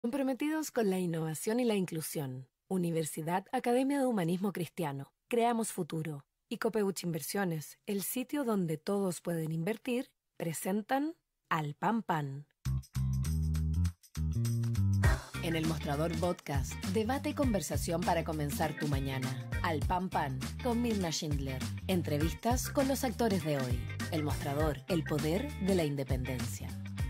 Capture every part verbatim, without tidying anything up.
Comprometidos con la innovación y la inclusión. Universidad Academia de Humanismo Cristiano. Creamos futuro. Y Copeuch Inversiones, el sitio donde todos pueden invertir, presentan Al Pan Pan. En el Mostrador Podcast, debate y conversación para comenzar tu mañana. Al Pan Pan, con Mirna Schindler. Entrevistas con los actores de hoy. El Mostrador, el poder de la independencia.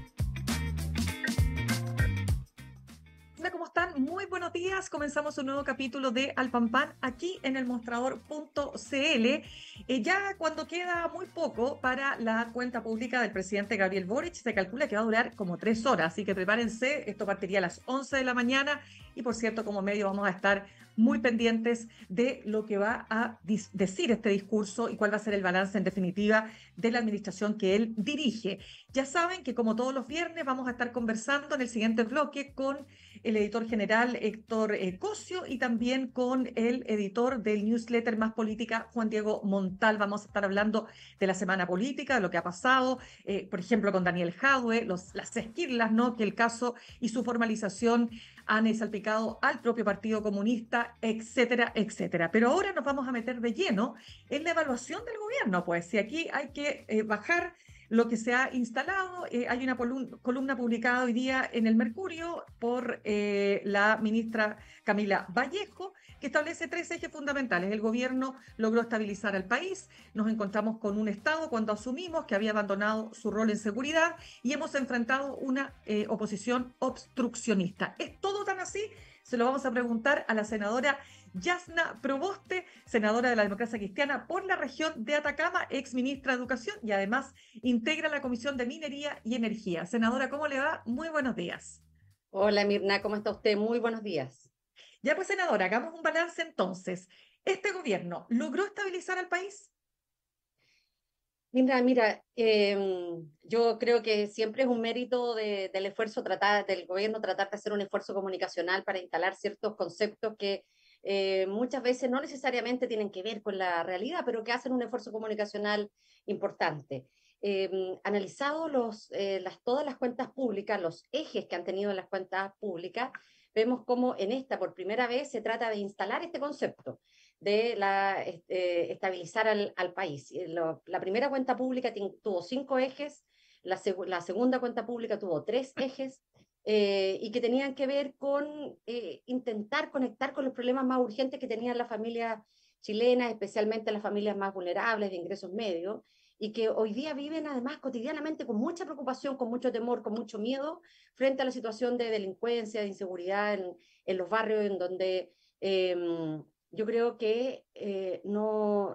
¿Cómo están? Muy buenos días. Comenzamos un nuevo capítulo de Al Pan Pan aquí en el mostrador punto c l. Eh, ya cuando queda muy poco para la cuenta pública del presidente Gabriel Boric, se calcula que va a durar como tres horas, así que prepárense. Esto partiría a las once de la mañana y, por cierto, como medio vamos a estar muy pendientes de lo que va a decir este discurso y cuál va a ser el balance en definitiva de la administración que él dirige. Ya saben que, como todos los viernes, vamos a estar conversando en el siguiente bloque con el editor general Héctor eh, Cosio y también con el editor del newsletter Más Política, Juan Diego Montal. Vamos a estar hablando de la semana política, de lo que ha pasado, eh, por ejemplo, con Daniel Jadwe, los, las esquirlas, ¿no?, que el caso y su formalización han salpicado al propio Partido Comunista, etcétera, etcétera. Pero ahora nos vamos a meter de lleno en la evaluación del gobierno, pues, si aquí hay que eh, bajar lo que se ha instalado. Eh, hay una columna publicada hoy día en el Mercurio por eh, la ministra Camila Vallejo, que establece tres ejes fundamentales. El gobierno logró estabilizar al país, nos encontramos con un Estado cuando asumimos que había abandonado su rol en seguridad y hemos enfrentado una eh, oposición obstruccionista. ¿Es todo tan así? Se lo vamos a preguntar a la senadora Yasna Proboste, senadora de la Democracia Cristiana por la región de Atacama, ex ministra de Educación y además integra la Comisión de Minería y Energía. Senadora, ¿cómo le va? Muy buenos días. Hola Mirna, ¿cómo está usted? Muy buenos días. Ya pues, senadora, hagamos un balance entonces. ¿Este gobierno logró estabilizar al país? Mira, mira, eh, yo creo que siempre es un mérito de, del esfuerzo tratar, del gobierno tratar de hacer un esfuerzo comunicacional para instalar ciertos conceptos que eh, muchas veces no necesariamente tienen que ver con la realidad, pero que hacen un esfuerzo comunicacional importante. Eh, analizado los, eh, las, todas las cuentas públicas, los ejes que han tenido las cuentas públicas, vemos cómo en esta por primera vez se trata de instalar este concepto de la, eh, estabilizar al, al país. Lo, la primera cuenta pública tuvo cinco ejes, la, seg la, segunda cuenta pública tuvo tres ejes, eh, y que tenían que ver con eh, intentar conectar con los problemas más urgentes que tenían las familias chilenas, especialmente las familias más vulnerables de ingresos medios, y que hoy día viven además cotidianamente con mucha preocupación, con mucho temor, con mucho miedo frente a la situación de delincuencia, de inseguridad en, en los barrios en donde eh, yo creo que eh, no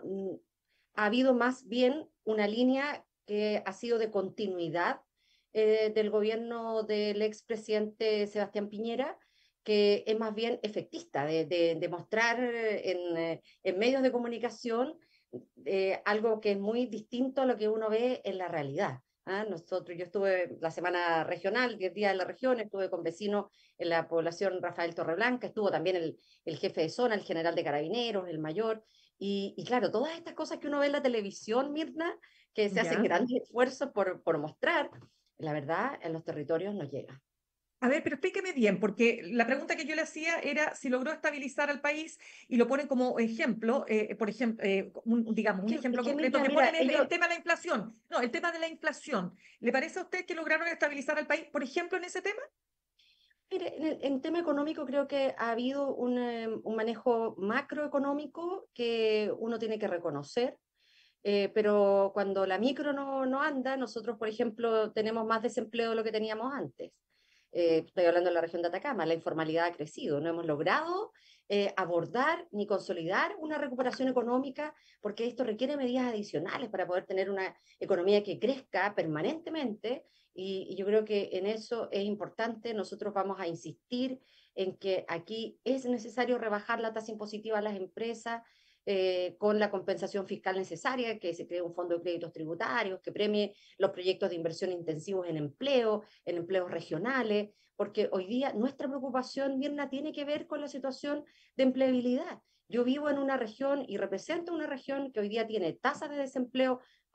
ha habido más bien una línea que ha sido de continuidad eh, del gobierno del expresidente Sebastián Piñera, que es más bien efectista, de, de, de mostrar en, en, medios de comunicación eh, algo que es muy distinto a lo que uno ve en la realidad. ¿Ah? Nosotros, yo estuve la semana regional, diez días en la región, estuve con vecinos en la población Rafael Torreblanca, estuvo también el, el jefe de zona, el general de carabineros, el mayor, y, y claro, todas estas cosas que uno ve en la televisión, Mirna, que se hacen ¿Ya? grandes esfuerzos por, por mostrar, la verdad, en los territorios no llega. A ver, pero explíqueme bien, porque la pregunta que yo le hacía era si logró estabilizar al país y lo ponen como ejemplo, eh, por ejemplo, eh, un, digamos, un Es que, ejemplo es que concreto mira, que mira, ponen el, ellos, el tema de la inflación. No, el tema de la inflación. ¿Le parece a usted que lograron estabilizar al país, por ejemplo, en ese tema? mire, en, el, en tema económico creo que ha habido un, eh, un manejo macroeconómico que uno tiene que reconocer. Eh, pero cuando la micro no, no anda, nosotros, por ejemplo, tenemos más desempleo de lo que teníamos antes. Eh, estoy hablando de la región de Atacama, la informalidad ha crecido, no hemos logrado eh, abordar ni consolidar una recuperación económica porque esto requiere medidas adicionales para poder tener una economía que crezca permanentemente y, y yo creo que en eso es importante, nosotros vamos a insistir en que aquí es necesario rebajar la tasa impositiva a las empresas, eh, con la compensación fiscal necesaria, que se cree un fondo de créditos tributarios, que premie los proyectos de inversión intensivos en empleo, en empleos regionales, porque hoy día nuestra preocupación, Mirna, tiene que ver con la situación de empleabilidad. Yo vivo en una región y represento una región que hoy día tiene tasas de desempleo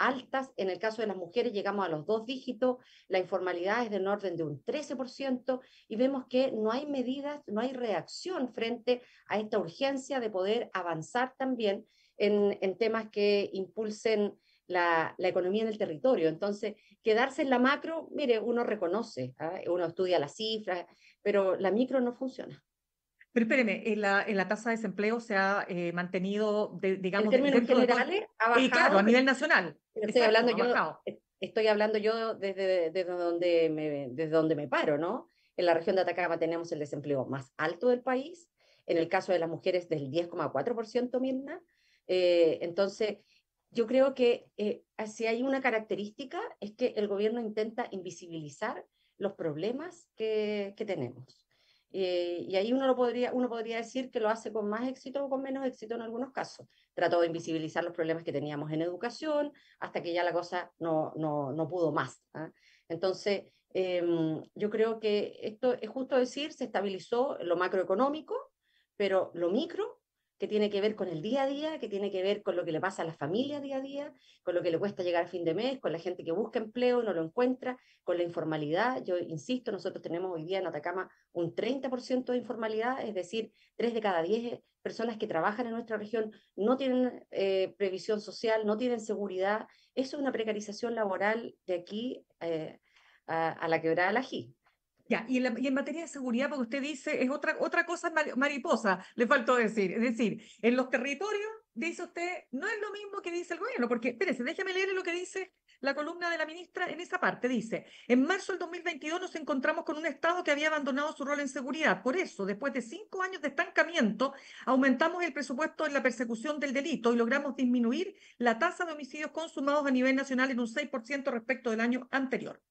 altas. En el caso de las mujeres llegamos a los dos dígitos, la informalidad es del orden de un trece por ciento y vemos que no hay medidas, no hay reacción frente a esta urgencia de poder avanzar también en, en temas que impulsen la, la economía en el territorio. Entonces, quedarse en la macro, mire, uno reconoce, ¿eh? Uno estudia las cifras, pero la micro no funciona. Pero espéreme, en la, en la tasa de desempleo se ha eh, mantenido, de, En digamos, de- términos dentro de todo. generales ha Y claro, a bajado, pero, nivel nacional. pero estoy Exacto, hablando ha yo, bajado. estoy hablando yo desde, desde donde me, desde donde me paro, ¿no? En la región de Atacama tenemos el desempleo más alto del país, en el caso de las mujeres del diez coma cuatro por ciento, Mirna. Eh, entonces, yo creo que eh, si hay una característica es que el gobierno intenta invisibilizar los problemas que, que tenemos. Eh, y ahí uno, lo podría, uno podría decir que lo hace con más éxito o con menos éxito en algunos casos. Trató de invisibilizar los problemas que teníamos en educación hasta que ya la cosa no, no, no pudo más. ¿eh? Entonces, eh, yo creo que esto es justo decir, se estabilizó lo macroeconómico, pero lo micro, que tiene que ver con el día a día, que tiene que ver con lo que le pasa a las familias día a día, con lo que le cuesta llegar a fin de mes, con la gente que busca empleo y no lo encuentra, con la informalidad. Yo insisto, nosotros tenemos hoy día en Atacama un treinta por ciento de informalidad, es decir, tres de cada diez personas que trabajan en nuestra región no tienen eh, previsión social, no tienen seguridad. Eso es una precarización laboral de aquí eh, a, a la quebrada del Ají. Ya, y en, la- y en materia de seguridad, porque usted dice, es otra, otra cosa mari- mariposa, le faltó decir. Es decir, en los territorios, dice usted, no es lo mismo que dice el gobierno, porque, espérese, déjeme leer lo que dice la columna de la ministra en esa parte. Dice, en marzo del dos mil veintidós nos encontramos con un Estado que había abandonado su rol en seguridad. Por eso, después de cinco años de estancamiento, aumentamos el presupuesto en la persecución del delito y logramos disminuir la tasa de homicidios consumados a nivel nacional en un seis por ciento respecto del año anterior.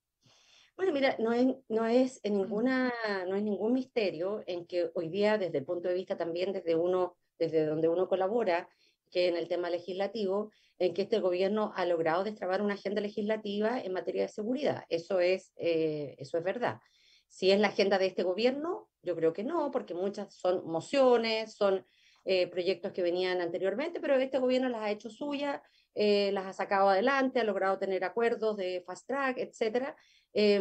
Bueno, mira, no es, no es, en ninguna, no es ningún misterio en que hoy día, desde el punto de vista también desde uno, desde donde uno colabora, que en el tema legislativo, en que este gobierno ha logrado destrabar una agenda legislativa en materia de seguridad. Eso es, eh, eso es verdad. Si es la agenda de este gobierno, yo creo que no, porque muchas son mociones, son eh, proyectos que venían anteriormente, pero este gobierno las ha hecho suyas, eh, las ha sacado adelante, ha logrado tener acuerdos de fast track, etcétera, eh,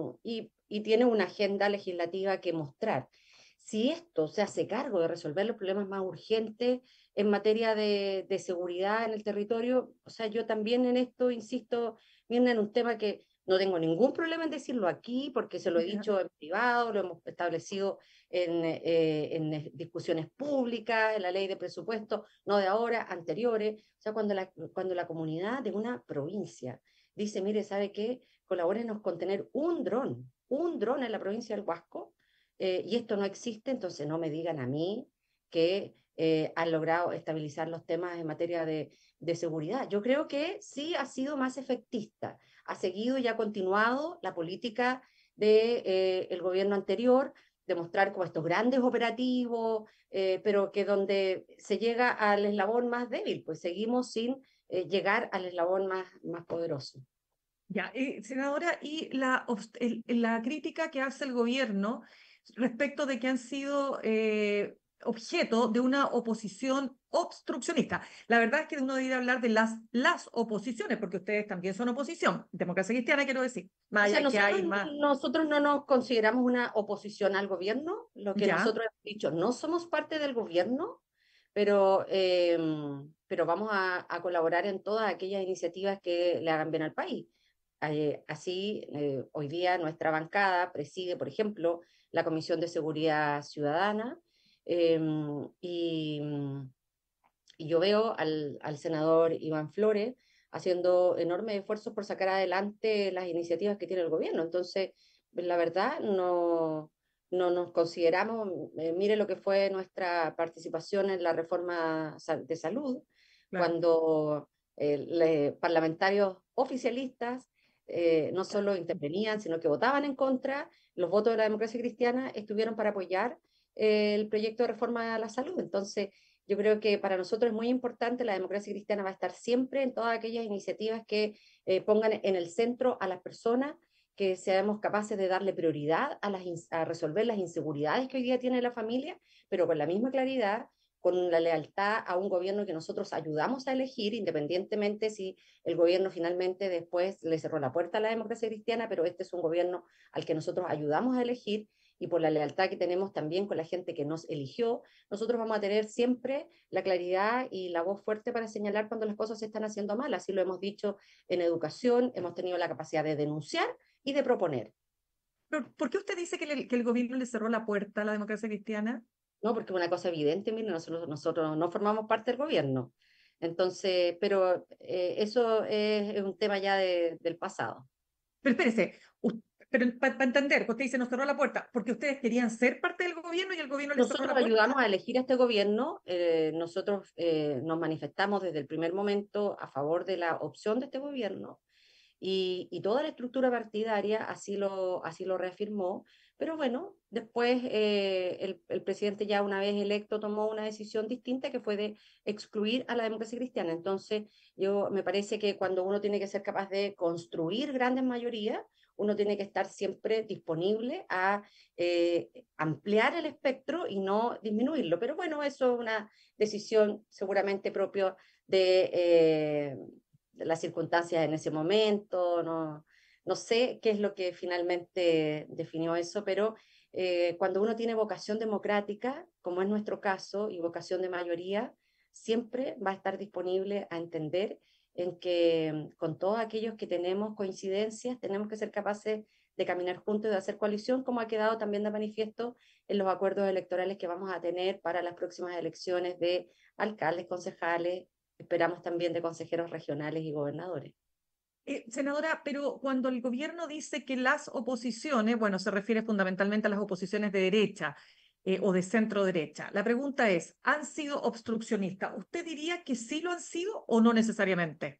y, y tiene una agenda legislativa que mostrar. Si esto se hace cargo de resolver los problemas más urgentes en materia de, de seguridad en el territorio, o sea, yo también en esto insisto, viene en un tema que no tengo ningún problema en decirlo aquí, porque se lo he dicho en privado, lo hemos establecido en, eh, en discusiones públicas, en la ley de presupuesto, no de ahora, anteriores. O sea, cuando la, cuando la comunidad de una provincia dice, mire, ¿sabe qué? Colabórenos con tener un dron, un dron en la provincia del Huasco, eh, y esto no existe, entonces no me digan a mí que eh, han logrado estabilizar los temas en materia de, de seguridad. Yo creo que sí ha sido más efectista, ha seguido y ha continuado la política del de, eh, gobierno anterior, de mostrar como estos grandes operativos, eh, pero que donde se llega al eslabón más débil, pues seguimos sin eh, llegar al eslabón más, más poderoso. Ya, eh, senadora, y la, obst- el- la crítica que hace el gobierno respecto de que han sido eh, objeto de una oposición obstruccionista. La verdad es que uno debería hablar de las, las oposiciones, porque ustedes también son oposición. Democracia Cristiana, quiero decir. Más O sea, allá que nosotros, hay más. nosotros no nos consideramos una oposición al gobierno, lo que Ya, nosotros hemos dicho, no somos parte del gobierno, pero, eh, pero vamos a, a colaborar en todas aquellas iniciativas que le hagan bien al país. Eh, así, eh, hoy día nuestra bancada preside, por ejemplo, la Comisión de Seguridad Ciudadana, eh, y, y yo veo al, al senador Iván Flores haciendo enormes esfuerzos por sacar adelante las iniciativas que tiene el gobierno. Entonces, la verdad, no, no nos consideramos, eh, mire lo que fue nuestra participación en la reforma de salud, claro. cuando eh, le, parlamentarios oficialistas eh, no solo intervenían, sino que votaban en contra, los votos de la democracia cristiana estuvieron para apoyar eh, el proyecto de reforma a la salud. Entonces, yo creo que para nosotros es muy importante, la democracia cristiana va a estar siempre en todas aquellas iniciativas que eh, pongan en el centro a las personas, que seamos capaces de darle prioridad a, las, a resolver las inseguridades que hoy día tiene la familia, pero con la misma claridad, con la lealtad a un gobierno que nosotros ayudamos a elegir, independientemente si el gobierno finalmente después le cerró la puerta a la democracia cristiana, pero este es un gobierno al que nosotros ayudamos a elegir, y por la lealtad que tenemos también con la gente que nos eligió, nosotros vamos a tener siempre la claridad y la voz fuerte para señalar cuando las cosas se están haciendo mal. Así lo hemos dicho en educación, hemos tenido la capacidad de denunciar y de proponer. Pero, ¿por qué usted dice que, le- que el gobierno le cerró la puerta a la democracia cristiana? No, porque es una cosa evidente, mire, nosotros, nosotros no formamos parte del gobierno. Entonces, pero eh, eso es, es un tema ya de- del pasado. Pero espérese, us- pero para entender, que usted dice nos cerró la puerta, porque ustedes querían ser parte del gobierno y el gobierno les cerró Nosotros la puerta. ayudamos a elegir a este gobierno, eh, nosotros eh, nos manifestamos desde el primer momento a favor de la opción de este gobierno, y, y toda la estructura partidaria así lo, así lo reafirmó, pero bueno, después eh, el, el presidente ya una vez electo tomó una decisión distinta, que fue de excluir a la democracia cristiana. Entonces, yo me parece que cuando uno tiene que ser capaz de construir grandes mayorías, uno tiene que estar siempre disponible a eh, ampliar el espectro y no disminuirlo. Pero bueno, eso es una decisión seguramente propia de, eh, de las circunstancias en ese momento. No, no sé qué es lo que finalmente definió eso, pero eh, cuando uno tiene vocación democrática, como es nuestro caso, y vocación de mayoría, siempre va a estar disponible a entender en que con todos aquellos que tenemos coincidencias, tenemos que ser capaces de caminar juntos y de hacer coalición, como ha quedado también de manifiesto en los acuerdos electorales que vamos a tener para las próximas elecciones de alcaldes, concejales, esperamos también de consejeros regionales y gobernadores. Eh, senadora, pero cuando el gobierno dice que las oposiciones, bueno, se refiere fundamentalmente a las oposiciones de derecha eh, o de centro derecha. La pregunta es, ¿han sido obstruccionistas? ¿Usted diría que sí lo han sido o no necesariamente?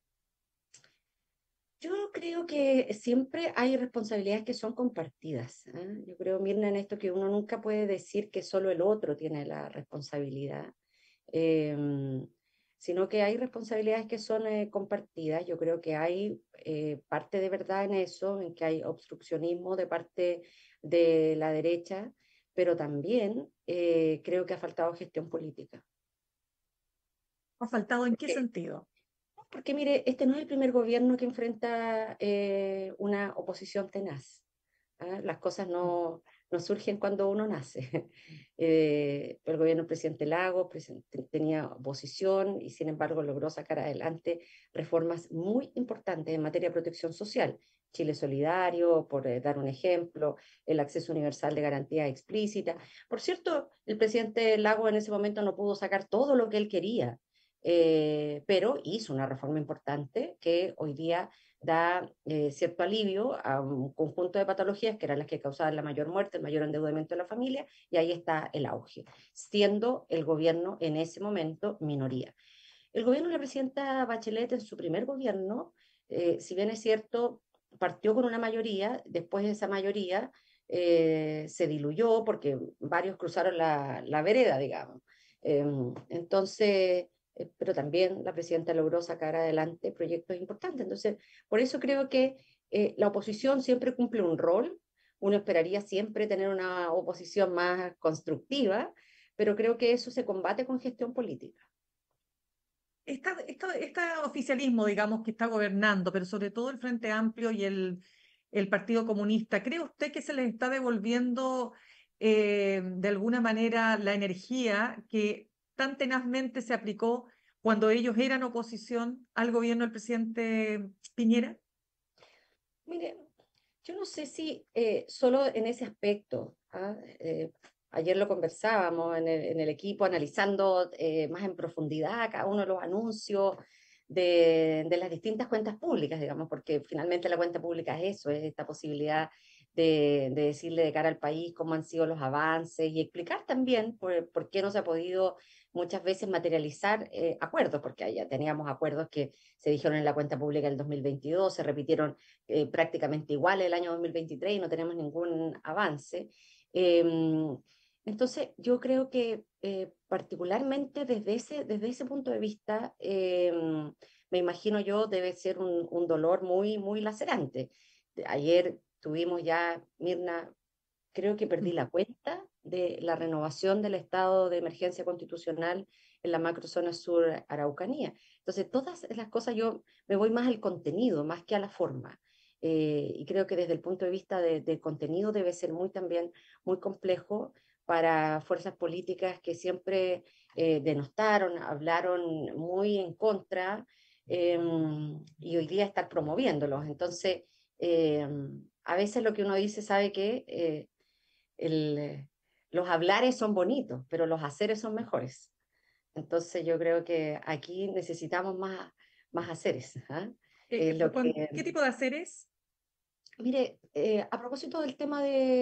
Yo creo que siempre hay responsabilidades que son compartidas. ¿eh? Yo creo, Mirna, en esto que uno nunca puede decir que solo el otro tiene la responsabilidad, eh, sino que hay responsabilidades que son eh, compartidas. Yo creo que hay eh, parte de verdad en eso, en que hay obstruccionismo de parte de la derecha, pero también eh, creo que ha faltado gestión política. ¿Ha faltado en qué Porque sentido? Porque mire, este no es el primer gobierno que enfrenta eh, una oposición tenaz. ¿ah? Las cosas no, no surgen cuando uno nace. Eh, el gobierno del presidente Lagos presen- tenía oposición y sin embargo logró sacar adelante reformas muy importantes en materia de protección social. Chile Solidario, por eh, dar un ejemplo, el acceso universal de garantía explícita. Por cierto, el presidente Lagos en ese momento no pudo sacar todo lo que él quería, eh, pero hizo una reforma importante que hoy día da eh, cierto alivio a un conjunto de patologías que eran las que causaban la mayor muerte, el mayor endeudamiento de la familia, y ahí está el auge, siendo el gobierno en ese momento minoría. El gobierno de la presidenta Bachelet en su primer gobierno, eh, si bien es cierto, partió con una mayoría, después de esa mayoría eh, se diluyó porque varios cruzaron la, la vereda, digamos. Eh, entonces, eh, pero también la presidenta logró sacar adelante proyectos importantes. Entonces, por eso creo que eh, la oposición siempre cumple un rol. Uno esperaría siempre tener una oposición más constructiva, pero creo que eso se combate con gestión política. Esta, esta- este oficialismo, digamos, que está gobernando, pero sobre todo el Frente Amplio y el, el Partido Comunista, ¿cree usted que se les está devolviendo eh, de alguna manera la energía que tan tenazmente se aplicó cuando ellos eran oposición al gobierno del presidente Piñera? Mire, yo no sé si eh, solo en ese aspecto. ¿ah? Eh, ayer lo conversábamos en el, en el equipo, analizando eh, más en profundidad cada uno de los anuncios de, de las distintas cuentas públicas, digamos, porque finalmente la cuenta pública es eso, es esta posibilidad de, de decirle de cara al país cómo han sido los avances y explicar también por, por qué no se ha podido muchas veces materializar eh, acuerdos, porque ya teníamos acuerdos que se dijeron en la cuenta pública del dos mil veintidós, se repitieron eh, prácticamente igual el año dos mil veintitrés y no tenemos ningún avance. Eh, entonces, yo creo que eh, particularmente desde ese, desde ese punto de vista, eh, me imagino yo, debe ser un, un dolor muy, muy lacerante. Ayer tuvimos ya, Mirna, creo que perdí la cuenta de de la renovación del estado de emergencia constitucional en la macrozona sur Araucanía. Entonces, todas las cosas yo me voy más al contenido, más que a la forma. Eh, y creo que desde el punto de vista de, de contenido debe ser muy también muy complejo para fuerzas políticas que siempre eh, denostaron, hablaron muy en contra, eh, y hoy día estar promoviéndolos. Entonces, eh, a veces lo que uno dice, sabe que eh, el, los hablares son bonitos, pero los haceres son mejores. Entonces yo creo que aquí necesitamos más, más haceres. ¿Ah? Eh, Eh, lo ¿cuán- que, ¿Qué tipo de haceres? Mire, eh, a propósito del tema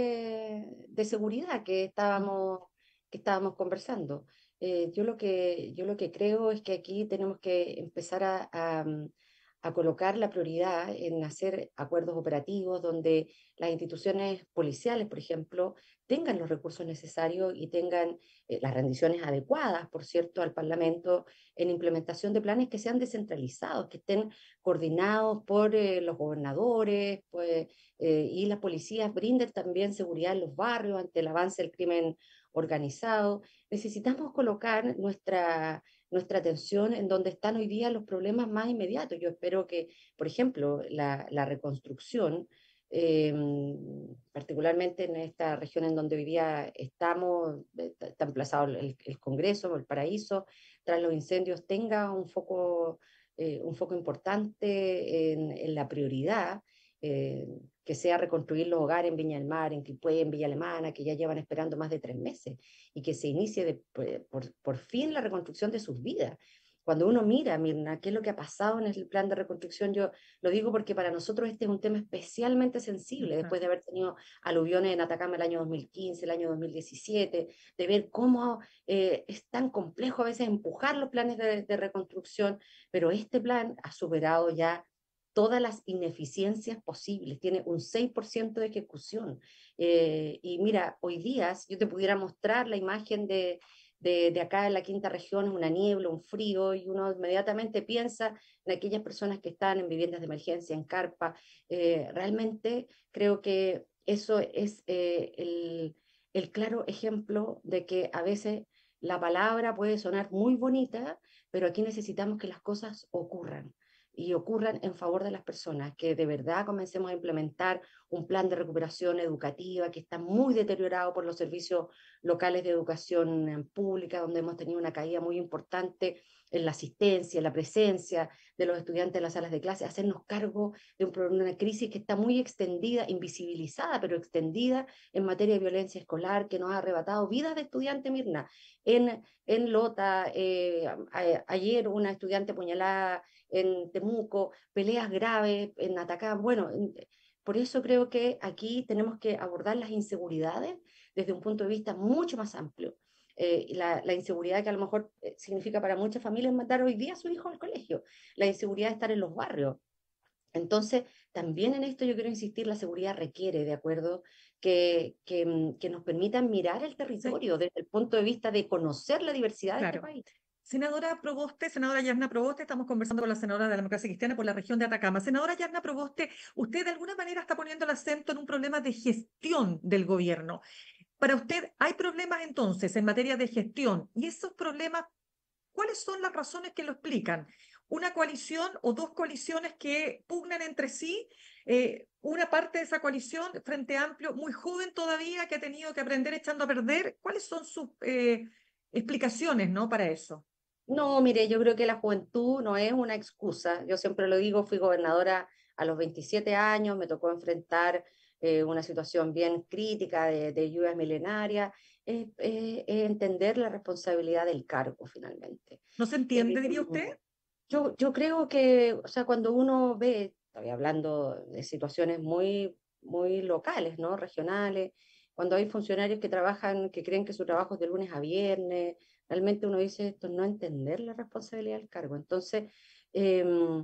de, de seguridad que estábamos, que estábamos conversando, eh, yo lo que, yo lo que creo es que aquí tenemos que empezar a, a, mm, a colocar la prioridad en hacer acuerdos operativos donde las instituciones policiales, por ejemplo, tengan los recursos necesarios y tengan eh, las rendiciones adecuadas, por cierto, al Parlamento en implementación de planes que sean descentralizados, que estén coordinados por eh, los gobernadores, pues, eh, y las policías brinden también seguridad en los barrios ante el avance del crimen organizado. Necesitamos colocar nuestra, nuestra atención en donde están hoy día los problemas más inmediatos. Yo espero que, por ejemplo, la, la reconstrucción, eh, particularmente en esta región en donde hoy día estamos, está emplazado el, el Congreso, el Paraíso, tras los incendios, tenga un foco, eh, un foco importante en, en la prioridad, eh, que sea reconstruir los hogares en Viña del Mar, en Quilpué, en Villa Alemana, que ya llevan esperando más de tres meses, y que se inicie de, por, por fin la reconstrucción de sus vidas. Cuando uno mira, Mirna, qué es lo que ha pasado en el plan de reconstrucción, yo lo digo porque para nosotros este es un tema especialmente sensible, después de haber tenido aluviones en Atacama el año dos mil quince, el año dos mil diecisiete, de ver cómo eh, es tan complejo a veces empujar los planes de, de reconstrucción, pero este plan ha superado ya todas las ineficiencias posibles, tiene un seis por ciento de ejecución. Eh, y mira, hoy día, si yo te pudiera mostrar la imagen de, de, de acá en la quinta región, es una niebla, un frío, y uno inmediatamente piensa en aquellas personas que están en viviendas de emergencia, en carpa. Eh, realmente creo que eso es eh, el, el claro ejemplo de que a veces la palabra puede sonar muy bonita, pero aquí necesitamos que las cosas ocurran y ocurran en favor de las personas, que de verdad comencemos a implementar un plan de recuperación educativa que está muy deteriorado por los servicios locales de educación pública, donde hemos tenido una caída muy importante en la asistencia, en la presencia de los estudiantes en las salas de clase, hacernos cargo de un, una crisis que está muy extendida, invisibilizada, pero extendida en materia de violencia escolar, que nos ha arrebatado vidas de estudiantes, Mirna. En, en Lota, eh, a, ayer una estudiante apuñalada en Temuco, peleas graves en Atacama. Bueno, por eso creo que aquí tenemos que abordar las inseguridades desde un punto de vista mucho más amplio. Eh, la, la, inseguridad que a lo mejor eh, significa para muchas familias mandar hoy día a sus hijos al colegio, la inseguridad de estar en los barrios. Entonces, también en esto yo quiero insistir, la seguridad requiere, de acuerdo, que, que, que nos permitan mirar el territorio sí. desde el punto de vista de conocer la diversidad Claro. de este país. Senadora Proboste, senadora Yarna Proboste, estamos conversando con la senadora de la Democracia Cristiana por la región de Atacama. Senadora Yarna Proboste, usted de alguna manera está poniendo el acento en un problema de gestión del gobierno. Para usted, ¿hay problemas entonces en materia de gestión? Y esos problemas, ¿cuáles son las razones que lo explican? ¿Una coalición o dos coaliciones que pugnan entre sí? Eh, una parte de esa coalición, Frente Amplio, muy joven todavía, que ha tenido que aprender echando a perder. ¿Cuáles son sus eh, explicaciones, ¿no, para eso? No, mire, yo creo que la juventud no es una excusa. Yo siempre lo digo, fui gobernadora a los veintisiete años, me tocó enfrentar eh, una situación bien crítica de, de lluvias milenarias, es eh, eh, entender la responsabilidad del cargo finalmente. ¿No se entiende, Eh, diría usted? yo, yo creo que, o sea, cuando uno ve, estoy hablando de situaciones muy, muy locales, ¿no? Regionales, cuando hay funcionarios que trabajan, que creen que su trabajo es de lunes a viernes, realmente uno dice esto, no entender la responsabilidad del cargo. Entonces, eh,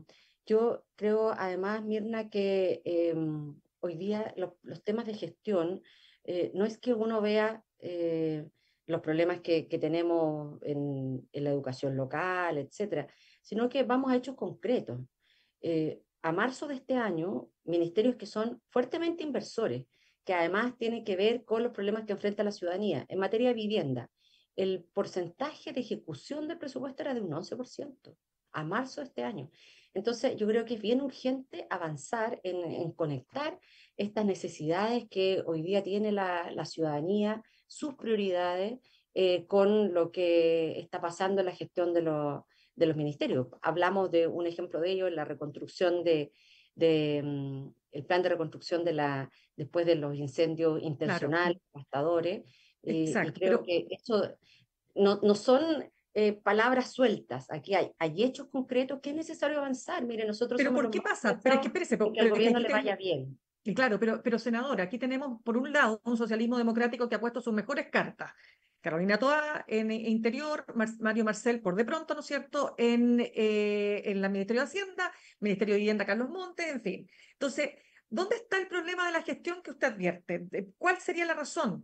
yo creo además, Mirna, que eh, hoy día los, los, temas de gestión, eh, no es que uno vea eh, los problemas que, que tenemos en, en, la educación local, etcétera, sino que vamos a hechos concretos. Eh, a marzo de este año, ministerios que son fuertemente inversores, que además tiene que ver con los problemas que enfrenta la ciudadanía. En materia de vivienda, el porcentaje de ejecución del presupuesto era de un once por ciento a marzo de este año. Entonces, yo creo que es bien urgente avanzar en, en conectar estas necesidades que hoy día tiene la, la ciudadanía, sus prioridades, eh, con lo que está pasando en la gestión de, lo, de los ministerios. Hablamos de un ejemplo de ello en la reconstrucción de, de um, el plan de reconstrucción de la, después de los incendios Claro, intencionales, devastadores, eh, y exacto. creo Pero, que eso no, no son eh, palabras sueltas, aquí hay, hay hechos concretos que es necesario avanzar. Mire, nosotros pero somos ¿por los qué más pasa? Pero es que interesados espérese, en pero, que al pero es que gobierno aquí le vaya tenemos, bien. y claro, pero, pero senadora, aquí tenemos por un lado un socialismo democrático que ha puesto sus mejores cartas. Carolina Toa en Interior, Mar Mario Marcel por de pronto, ¿no es cierto?, en, eh, en la Ministerio de Hacienda, Ministerio de Vivienda Carlos Montes, en fin. Entonces, ¿dónde está el problema de la gestión que usted advierte? ¿Cuál sería la razón?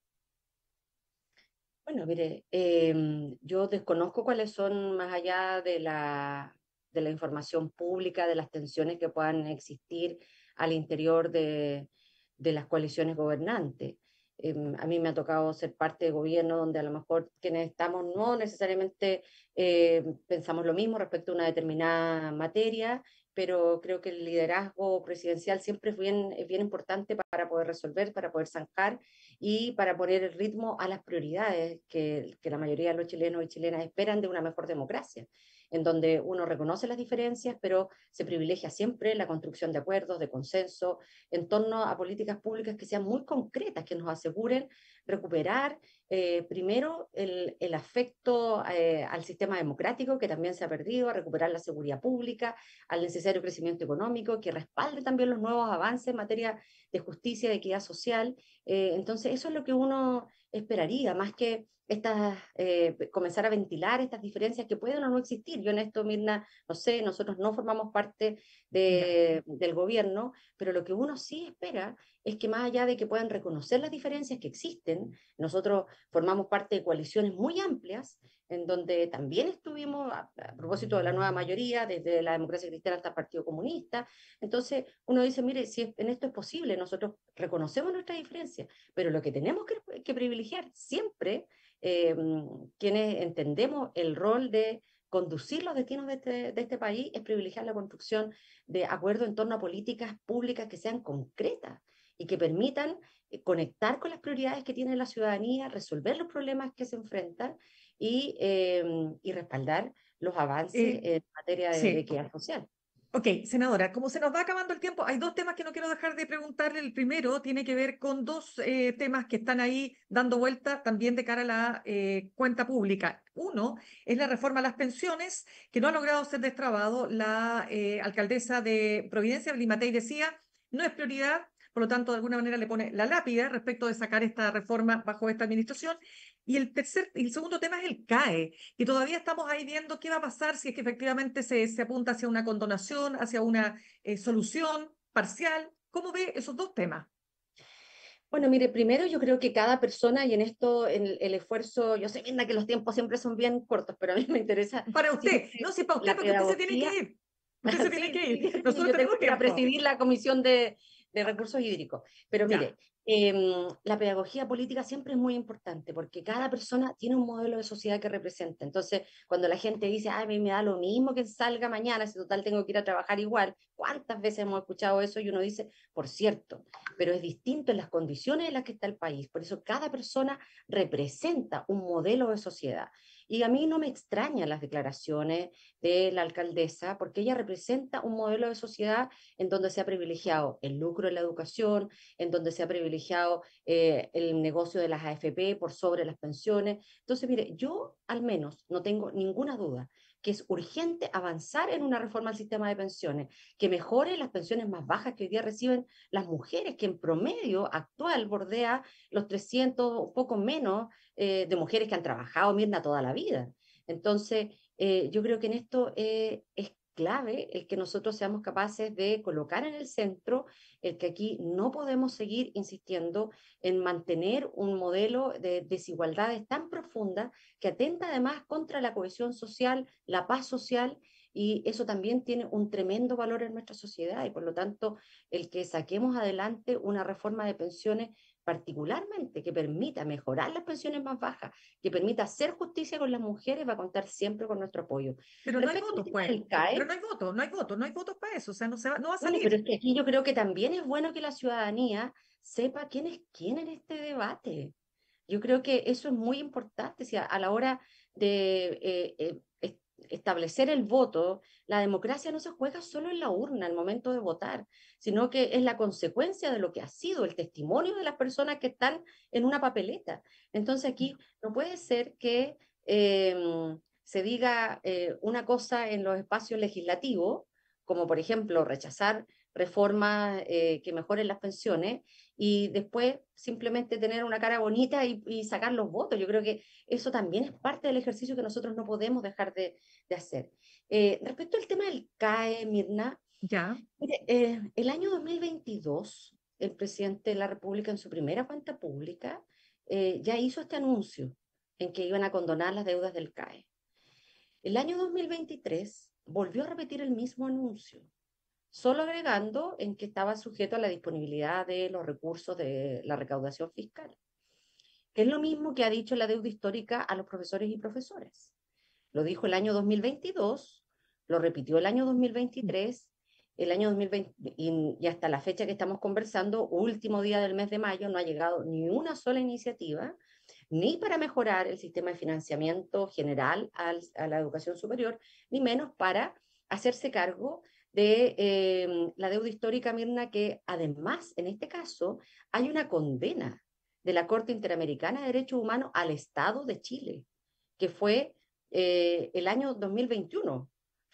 Bueno, mire, eh, yo desconozco cuáles son, más allá de la, de la información pública, de las tensiones que puedan existir al interior de, de las coaliciones gobernantes. Eh, a mí me ha tocado ser parte de gobierno donde a lo mejor quienes estamos no necesariamente eh, pensamos lo mismo respecto a una determinada materia, pero creo que el liderazgo presidencial siempre es bien, es bien importante para poder resolver, para poder zanjar y para poner el ritmo a las prioridades que, que la mayoría de los chilenos y chilenas esperan de una mejor democracia, en donde uno reconoce las diferencias, pero se privilegia siempre la construcción de acuerdos, de consenso, en torno a políticas públicas que sean muy concretas, que nos aseguren recuperar eh, primero el, el afecto eh, al sistema democrático que también se ha perdido, a recuperar la seguridad pública, al necesario crecimiento económico, que respalde también los nuevos avances en materia de justicia, de equidad social. Eh, entonces, eso es lo que uno esperaría, más que estas, eh, comenzar a ventilar estas diferencias que pueden o no existir. Yo en esto, Mirna, no sé, nosotros no formamos parte Ya. de, del gobierno, pero lo que uno sí espera es que más allá de que puedan reconocer las diferencias que existen, nosotros formamos parte de coaliciones muy amplias, en donde también estuvimos, a, a propósito de la nueva mayoría, desde la democracia cristiana hasta el Partido Comunista. Entonces, uno dice, mire, si en esto es posible, nosotros reconocemos nuestras diferencias, pero lo que tenemos que, que privilegiar siempre, eh, quienes entendemos el rol de conducir los destinos de este, de este país, es privilegiar la construcción de acuerdos en torno a políticas públicas que sean concretas y que permitan eh, conectar con las prioridades que tiene la ciudadanía, resolver los problemas que se enfrentan y, eh, y respaldar los avances Eh, en materia de, de sí. equidad social. Ok, senadora, como se nos va acabando el tiempo, hay dos temas que no quiero dejar de preguntarle. El primero tiene que ver con dos eh, temas que están ahí dando vuelta también de cara a la eh, cuenta pública. Uno es la reforma a las pensiones, que no ha logrado ser destrabado. La eh, alcaldesa de Providencia, Blimatei, decía, no es prioridad, por lo tanto, de alguna manera le pone la lápida respecto de sacar esta reforma bajo esta administración. Y el tercer, y el segundo tema es el C A E, y todavía estamos ahí viendo qué va a pasar si es que efectivamente se, se apunta hacia una condonación, hacia una eh, solución parcial. ¿Cómo ve esos dos temas? Bueno, mire, primero yo creo que cada persona, y en esto el, el esfuerzo, yo sé, Mirna, que los tiempos siempre son bien cortos, pero a mí me interesa Para usted, siempre no, sí, para usted, la porque usted se tiene pedagogía. que ir. Usted se tiene Sí, que sí, ir. sí, Nosotros yo tengo tenemos que ir a tiempo. presidir la Comisión de, de Recursos Hídricos. Pero Ya. mire, eh, la pedagogía política siempre es muy importante porque cada persona tiene un modelo de sociedad que representa. Entonces, cuando la gente dice, ay, a mí me da lo mismo que salga mañana, si total tengo que ir a trabajar igual, ¿cuántas veces hemos escuchado eso? Y uno dice, por cierto, pero es distinto en las condiciones en las que está el país. Por eso cada persona representa un modelo de sociedad. Y a mí no me extrañan las declaraciones de la alcaldesa, porque ella representa un modelo de sociedad en donde se ha privilegiado el lucro en la educación, en donde se ha privilegiado eh, el negocio de las A F P por sobre las pensiones. Entonces, mire, yo al menos no tengo ninguna duda que es urgente avanzar en una reforma al sistema de pensiones, que mejore las pensiones más bajas que hoy día reciben las mujeres, que en promedio actual bordea los trescientos, un poco menos, eh, de mujeres que han trabajado, Mirna, toda la vida. Entonces, eh, yo creo que en esto eh, es clave el que nosotros seamos capaces de colocar en el centro el que aquí no podemos seguir insistiendo en mantener un modelo de desigualdades tan profunda que atenta además contra la cohesión social, la paz social y eso también tiene un tremendo valor en nuestra sociedad y por lo tanto el que saquemos adelante una reforma de pensiones particularmente que permita mejorar las pensiones más bajas, que permita hacer justicia con las mujeres, va a contar siempre con nuestro apoyo. Pero no hay Respecto al votos, tema pues. del Pero CAE, no hay votos, no hay votos, no hay votos para eso. O sea, no se va, no va a bueno, pero salir. es que aquí yo creo que también es bueno que la ciudadanía sepa quién es quién en este debate. Yo creo que eso es muy importante, si a, a la hora de eh, eh, es- establecer el voto, la democracia no se juega solo en la urna al momento de votar, sino que es la consecuencia de lo que ha sido el testimonio de las personas que están en una papeleta. Entonces aquí no puede ser que eh, se diga eh, una cosa en los espacios legislativos, como por ejemplo rechazar reformas eh, que mejoren las pensiones y después simplemente tener una cara bonita y, y, sacar los votos. Yo creo que eso también es parte del ejercicio que nosotros no podemos dejar de, de hacer. Eh, respecto al tema del CAE, Mirna, Ya. mire, eh, el año dos mil veintidós, el presidente de la República en su primera cuenta pública eh, ya hizo este anuncio en que iban a condonar las deudas del CAE. El año dos mil veintitrés volvió a repetir el mismo anuncio, solo agregando en que estaba sujeto a la disponibilidad de los recursos de la recaudación fiscal, que es lo mismo que ha dicho la deuda histórica a los profesores y profesoras. Lo dijo el año dos mil veintidós, lo repitió el año dos mil veintitrés, el año dos mil veinte y, y hasta la fecha que estamos conversando, último día del mes de mayo, no ha llegado ni una sola iniciativa, ni para mejorar el sistema de financiamiento general al, a la educación superior, ni menos para hacerse cargo de eh, la deuda histórica, Mirna, que además, en este caso, hay una condena de la Corte Interamericana de Derechos Humanos al Estado de Chile, que fue eh, el año dos mil veintiuno,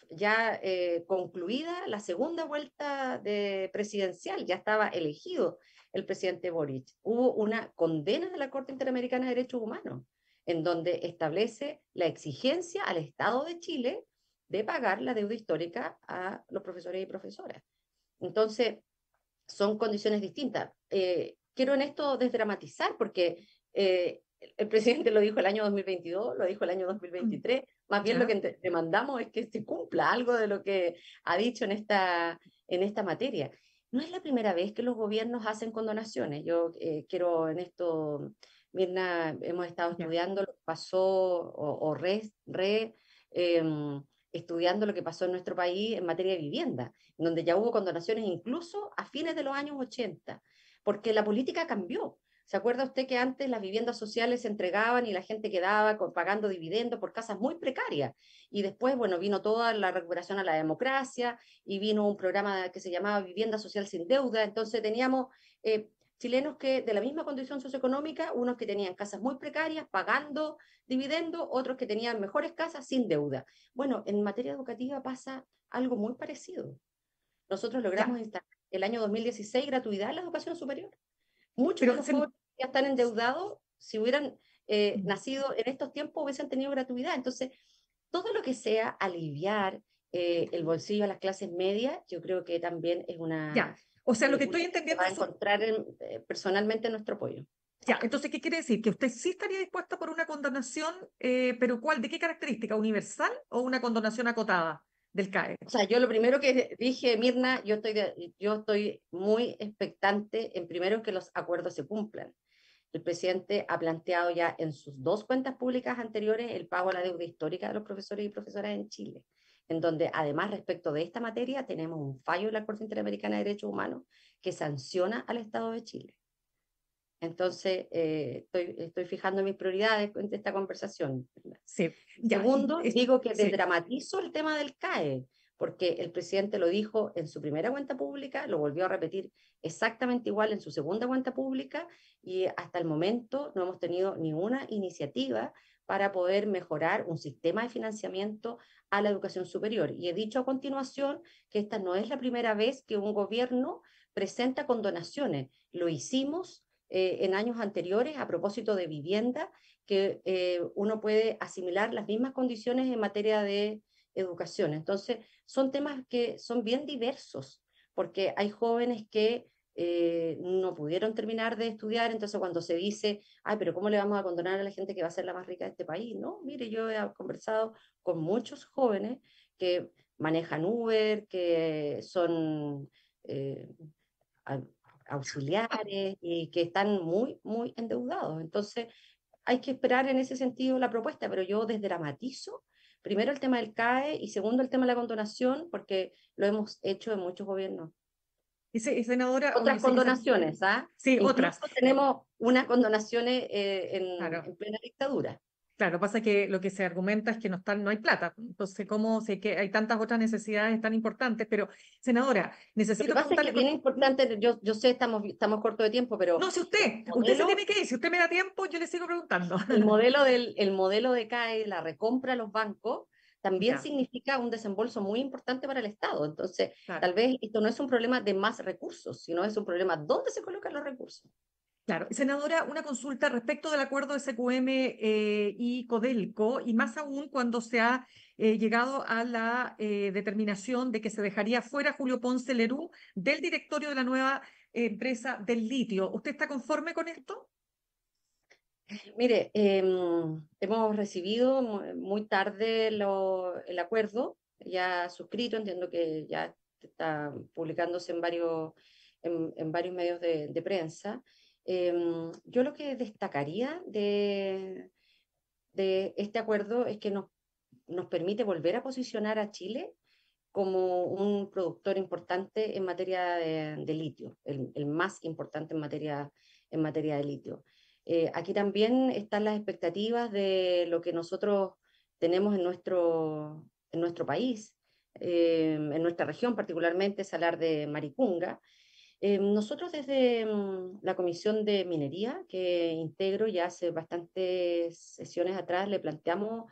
ya eh, concluida la segunda vuelta de presidencial, ya estaba elegido el presidente Boric. Hubo una condena de la Corte Interamericana de Derechos Humanos, en donde establece la exigencia al Estado de Chile de pagar la deuda histórica a los profesores y profesoras. Entonces, son condiciones distintas. Eh, quiero en esto desdramatizar porque eh, el presidente lo dijo el año dos mil veintidós, lo dijo el año dos mil veintitrés, más bien lo Ya. que demandamos es que se cumpla algo de lo que ha dicho en esta, en esta materia. No es la primera vez que los gobiernos hacen condonaciones. Yo eh, quiero en esto, Mirna, hemos estado Ya. estudiando lo que pasó o, o re, re eh, estudiando lo que pasó en nuestro país en materia de vivienda, donde ya hubo condonaciones incluso a fines de los años ochenta, porque la política cambió. ¿Se acuerda usted que antes las viviendas sociales se entregaban y la gente quedaba pagando dividendos por casas muy precarias? Y después, bueno, vino toda la recuperación a la democracia y vino un programa que se llamaba Vivienda Social sin Deuda. Entonces teníamos eh, chilenos que de la misma condición socioeconómica, unos que tenían casas muy precarias pagando dividendos, otros que tenían mejores casas sin deuda. Bueno, en materia educativa pasa algo muy parecido. Nosotros Ya. logramos instalar el año dos mil dieciséis gratuidad en la educación superior. Muchos de Pero los se- jóvenes que ya están endeudados, si hubieran eh, nacido en estos tiempos, hubiesen tenido gratuidad. Entonces, todo lo que sea aliviar eh, el bolsillo a las clases medias, yo creo que también es ya. una, O sea, lo eh, que una estoy que va entendiendo a son. encontrar en, eh, personalmente nuestro apoyo. Ya, entonces, ¿qué quiere decir? Que usted sí estaría dispuesta por una condonación, eh, pero ¿cuál? ¿De qué característica? ¿Universal o una condonación acotada del CAE? O sea, yo lo primero que dije, Mirna, yo estoy, de- yo estoy muy expectante en primero que los acuerdos se cumplan. El presidente ha planteado ya en sus dos cuentas públicas anteriores el pago a la deuda histórica de los profesores y profesoras en Chile, en donde además respecto de esta materia tenemos un fallo de la Corte Interamericana de Derechos Humanos que sanciona al Estado de Chile. Entonces, eh, estoy, estoy fijando mis prioridades en esta conversación. Sí, ya, y Segundo, es- digo que sí, desdramatizo el tema del CAE, porque el presidente lo dijo en su primera cuenta pública, lo volvió a repetir exactamente igual en su segunda cuenta pública y hasta el momento no hemos tenido ninguna iniciativa para poder mejorar un sistema de financiamiento a la educación superior. Y he dicho a continuación que esta no es la primera vez que un gobierno presenta condonaciones. Lo hicimos eh, en años anteriores a propósito de vivienda, que eh, uno puede asimilar las mismas condiciones en materia de educación. Entonces, son temas que son bien diversos, porque hay jóvenes que eh, no pudieron terminar de estudiar, entonces cuando se dice, ay, pero ¿cómo le vamos a condonar a la gente que va a ser la más rica de este país? No, mire, yo he conversado con muchos jóvenes que manejan Uber, que son eh, auxiliares y que están muy, muy endeudados. Entonces, hay que esperar en ese sentido la propuesta, pero yo desdramatizo primero el tema del C A E y segundo el tema de la condonación, porque lo hemos hecho en muchos gobiernos. Y, se, y senadora, Otras oye, sé que se... condonaciones, ¿ah? Sí, Incluso otras. tenemos unas condonaciones eh, en, Claro. en plena dictadura. Claro, pasa que lo que se argumenta es que no están, no hay plata. Entonces, ¿cómo sé que hay tantas otras necesidades tan importantes? Pero, senadora, Lo que necesito pasa es que preguntarle es bien por... importante, yo, yo sé, estamos, estamos cortos de tiempo, pero No, si el usted, usted se modelo, tiene que ir. Si usted me da tiempo, yo le sigo preguntando. el modelo del, el modelo de C A E, la recompra a los bancos, también Ya, significa un desembolso muy importante para el Estado. Entonces, claro. tal vez esto no es un problema de más recursos, sino es un problema dónde se colocan los recursos. Claro, senadora, una consulta respecto del acuerdo de S Q M eh, y Codelco, y más aún cuando se ha eh, llegado a la eh, determinación de que se dejaría fuera Julio Ponce Lerú del directorio de la nueva eh, empresa del litio. ¿Usted está conforme con esto? Mire, eh, hemos recibido muy tarde lo, el acuerdo, ya suscrito, entiendo que ya está publicándose en varios, en, en varios medios de, de prensa. Eh, yo lo que destacaría de, de este acuerdo es que nos, nos permite volver a posicionar a Chile como un productor importante en materia de, de litio, el, el, más importante en materia, en materia de litio. Eh, aquí también están las expectativas de lo que nosotros tenemos en nuestro, en nuestro país, eh, en nuestra región particularmente, Salar de Maricunga. Eh, nosotros desde um, la Comisión de Minería, que integro ya hace bastantes sesiones atrás, le planteamos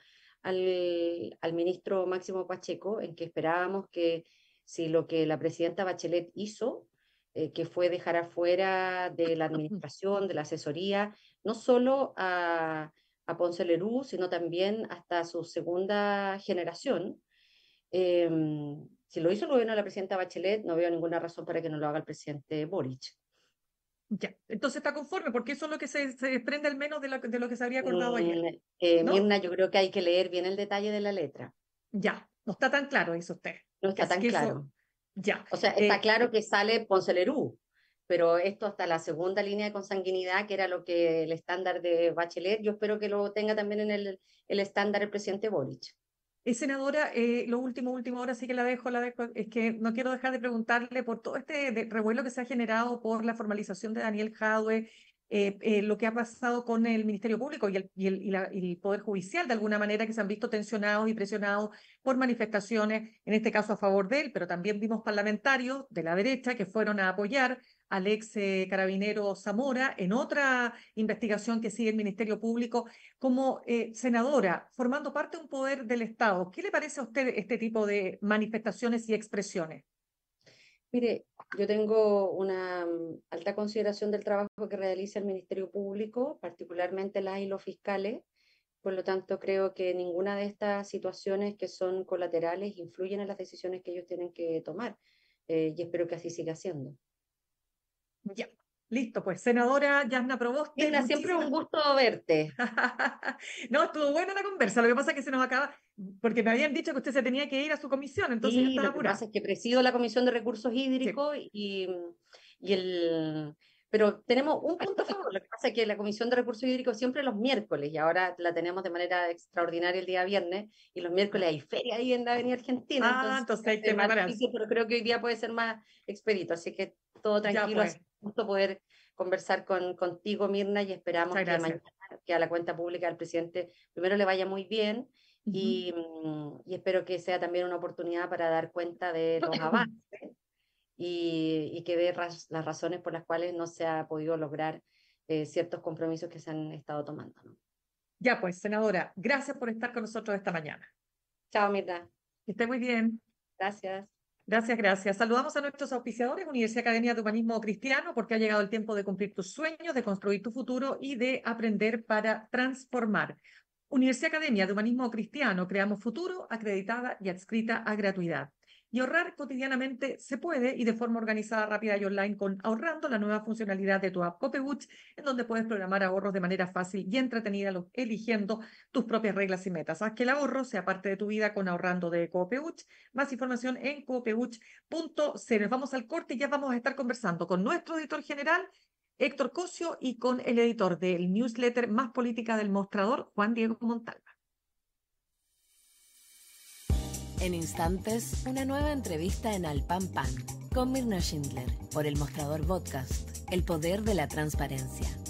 al, al ministro Máximo Pacheco en que esperábamos que si lo que la presidenta Bachelet hizo, eh, que fue dejar afuera de la administración, de la asesoría, no solo a, a Ponce Lerú, sino también hasta su segunda generación, eh, si lo hizo el gobierno de la presidenta Bachelet, no veo ninguna razón para que no lo haga el presidente Boric. Ya, entonces está conforme, porque eso es lo que se, se desprende al menos de, la, de lo que se había acordado ayer, Mm, eh, ¿no? Mirna, yo creo que hay que leer bien el detalle de la letra. Ya, no está tan claro eso usted. No Que está es tan que eso, claro. ya. O sea, está Eh, claro que sale Ponce Lerú, pero esto hasta la segunda línea de consanguinidad, que era lo que el estándar de Bachelet, yo espero que lo tenga también en el, el estándar el presidente Boric. Eh, senadora, eh, lo último, último, ahora sí que la dejo, la dejo, es que no quiero dejar de preguntarle por todo este de- revuelo que se ha generado por la formalización de Daniel Jadwe, eh, eh, lo que ha pasado con el Ministerio Público y el, y, el, y, la, y el Poder Judicial, de alguna manera, que se han visto tensionados y presionados por manifestaciones, en este caso a favor de él, pero también vimos parlamentarios de la derecha que fueron a apoyar al ex eh, carabinero Zamora en otra investigación que sigue el Ministerio Público como eh, senadora, formando parte de un poder del Estado. ¿Qué le parece a usted este tipo de manifestaciones y expresiones? Mire, yo tengo una mm, alta consideración del trabajo que realiza el Ministerio Público, particularmente las y los fiscales. Por lo tanto, creo que ninguna de estas situaciones que son colaterales influyen en las decisiones que ellos tienen que tomar. Eh, y espero que así siga siendo. Ya, listo, pues, senadora Yasna Proboste, Mirna, siempre es un muchísimas. gusto verte. No, estuvo buena la conversa, lo que pasa es que se nos acaba, porque me habían dicho que usted se tenía que ir a su comisión, entonces yo Y estaba lo que apurada. pasa es que presido la Comisión de Recursos Sí. Hídricos y, y el... Pero tenemos un punto a favor, lo que pasa es que la Comisión de Recursos Hídricos siempre los miércoles y ahora la tenemos de manera extraordinaria el día viernes y los miércoles hay feria ahí en la Avenida Argentina, Ah, entonces entonces va a hay ser que más prepararse. difícil, pero creo que hoy día puede ser más expedito, así que todo Ya, tranquilo, pues, así un gusto poder conversar con, contigo, Mirna, y esperamos muchas que gracias. mañana, que a la cuenta pública del presidente primero le vaya muy bien Ujú. y, y espero que sea también una oportunidad para dar cuenta de los avances y, y que dé raz, las razones por las cuales no se ha podido lograr eh, ciertos compromisos que se han estado tomando, ¿no? Ya, pues, senadora, gracias por estar con nosotros esta mañana. Chao, Mirna. Que esté muy bien. Gracias. Gracias, gracias. Saludamos a nuestros auspiciadores, Universidad Academia de Humanismo Cristiano, porque ha llegado el tiempo de cumplir tus sueños, de construir tu futuro y de aprender para transformar. Universidad Academia de Humanismo Cristiano, creamos futuro, acreditada y adscrita a gratuidad. Y ahorrar cotidianamente se puede y de forma organizada, rápida y online con Ahorrando, la nueva funcionalidad de tu app Copewatch, en donde puedes programar ahorros de manera fácil y entretenida, eligiendo tus propias reglas y metas. Haz que el ahorro sea parte de tu vida con Ahorrando de Copewatch. Más información en copewatch punto c l. Vamos al corte y ya vamos a estar conversando con nuestro editor general, Héctor Cosio, y con el editor del newsletter Más Política del Mostrador, Juan Diego Montalva. En instantes, una nueva entrevista en Al Pan Pan con Mirna Schindler por El Mostrador Podcast, el poder de la transparencia.